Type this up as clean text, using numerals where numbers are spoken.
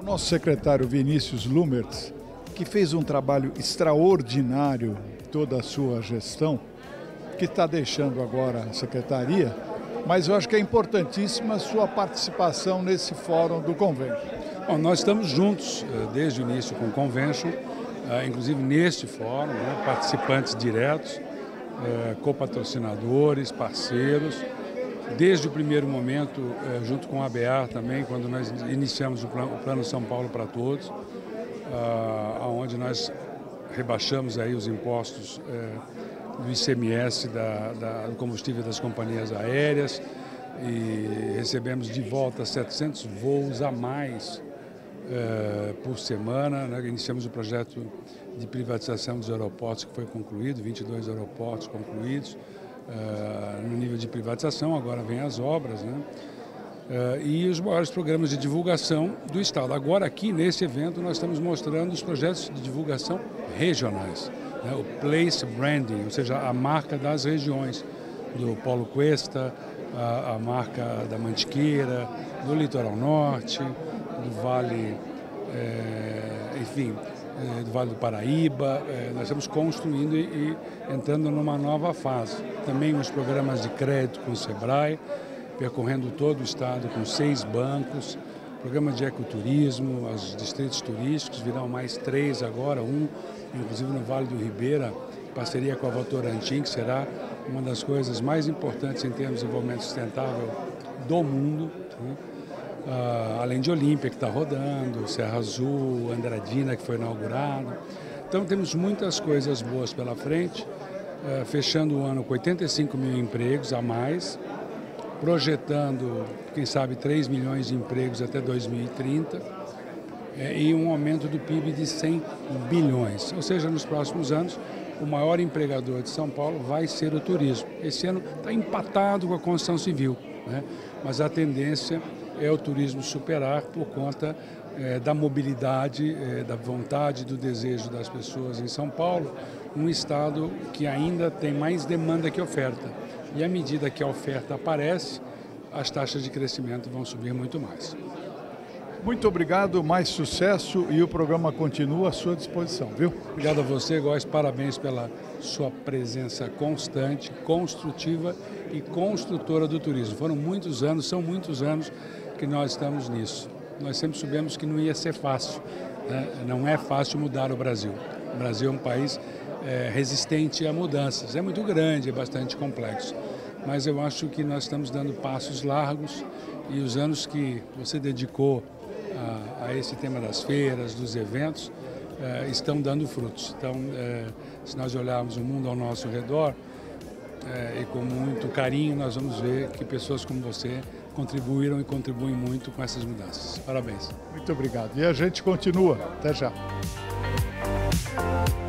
nosso secretário Vinícius Lumert, que fez um trabalho extraordinário, toda a sua gestão, que está deixando agora a secretaria, mas eu acho que é importantíssima a sua participação nesse fórum do Convention. Bom, nós estamos juntos desde o início com o Convention, inclusive neste fórum, né, participantes diretos, copatrocinadores, parceiros. Desde o primeiro momento, junto com a ABAR também, quando nós iniciamos o Plano São Paulo para Todos, onde nós rebaixamos aí os impostos do ICMS do combustível das companhias aéreas e recebemos de volta 700 voos a mais por semana, né? Iniciamos o projeto de privatização dos aeroportos que foi concluído, 22 aeroportos concluídos no nível de privatização, agora vem as obras, né? E os maiores programas de divulgação do Estado. Agora aqui nesse evento nós estamos mostrando os projetos de divulgação regionais, né? O Place Branding, ou seja, a marca das regiões, do Polo Cuesta, a marca da Mantiqueira, do Litoral Norte, do Vale, enfim, do Vale do Paraíba. Nós estamos construindo e entrando numa nova fase. Também os programas de crédito com o Sebrae, percorrendo todo o estado com 6 bancos, programa de ecoturismo, os distritos turísticos, virão mais 3 agora, inclusive no Vale do Ribeira, parceria com a Votorantim, que será uma das coisas mais importantes em termos de desenvolvimento sustentável do mundo, né? Além de Olímpia, que está rodando, Serra Azul, Andradina, que foi inaugurado. Então temos muitas coisas boas pela frente, fechando o ano com 85 mil empregos a mais, projetando, quem sabe, 3 milhões de empregos até 2030 e um aumento do PIB de 100 bilhões. Ou seja, nos próximos anos, o maior empregador de São Paulo vai ser o turismo. Esse ano está empatado com a construção civil, né? Mas a tendência é o turismo superar por conta da mobilidade, da vontade, do desejo das pessoas em São Paulo, um estado que ainda tem mais demanda que oferta. E à medida que a oferta aparece, as taxas de crescimento vão subir muito mais. Muito obrigado, mais sucesso e o programa continua à sua disposição, viu? Obrigado a você, Góes, parabéns pela sua presença constante, construtiva e construtora do turismo. Foram muitos anos, são muitos anos que nós estamos nisso. Nós sempre soubemos que não ia ser fácil, né? Não é fácil mudar o Brasil. O Brasil é um país resistente a mudanças, é muito grande, é bastante complexo. Mas eu acho que nós estamos dando passos largos e os anos que você dedicou a esse tema das feiras, dos eventos, estão dando frutos. Então, se nós olharmos o mundo ao nosso redor e com muito carinho, nós vamos ver que pessoas como você contribuíram e contribuem muito com essas mudanças. Parabéns. Muito obrigado. E a gente continua. Até já.